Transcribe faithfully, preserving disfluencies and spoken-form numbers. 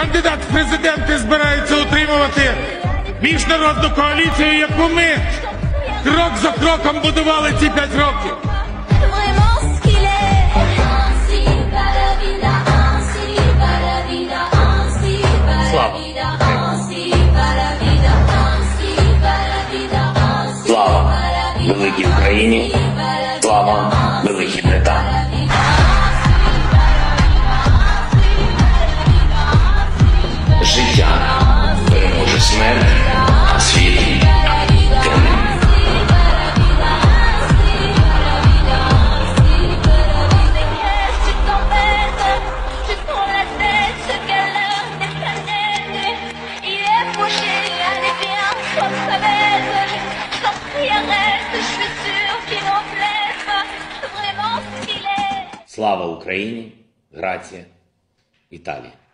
кандидат в президенти збирається утримувати міжнародну коаліцію, яку ми крок за кроком будували ці п'ять років. Слава! Слава великій Україні! Слава Великій Британії! Життя переможе смерть, а світ темний. Слава Україні! Грація! Італія!